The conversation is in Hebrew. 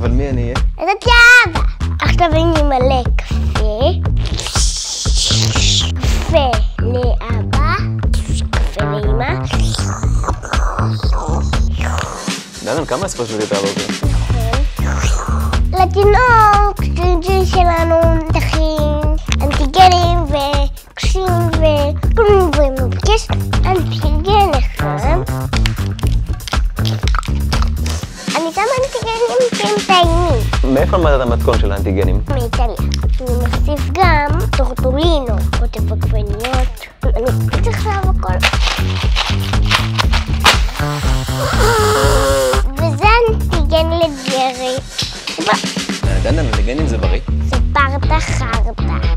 אבל מי אני אהיה? זאת אבא. עכשיו אני מלא קפה. קפה לאבא. קפה לאמא. דונדן, כמה אספרסו שתית הבוקר? לתינוק שלנו תכין אנטיגנים וקשים וכל מיני דברים. יש אנטיגן אחד. אני שמה אנטיגנים שהם טעימים. מאיפה למדת המתכון של האנטיגנים? מאיטליה. אני מוסיף גם טורטולינו, קוטב עגבניות. אני צריך לעבור הכל. וזה אנטיגן לדרך. דונדן, אנטיגנים זה בריא? זה פרטה חרטה.